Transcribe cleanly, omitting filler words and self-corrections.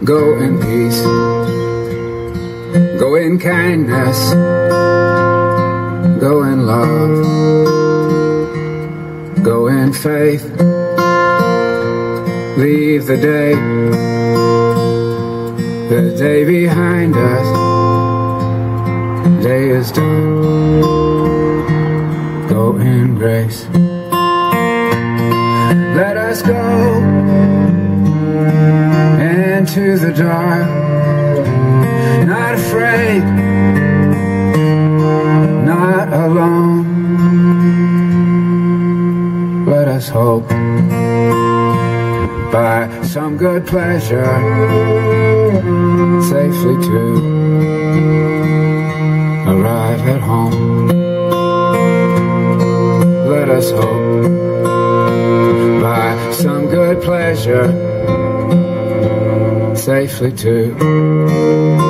Go in peace, go in kindness, go in love, go in faith. Leave the day behind us. Day is done. Go in grace. Let us go into the dark, not afraid, not alone. Let us hope by some good pleasure safely to arrive at home. Let us hope by some good pleasure safely to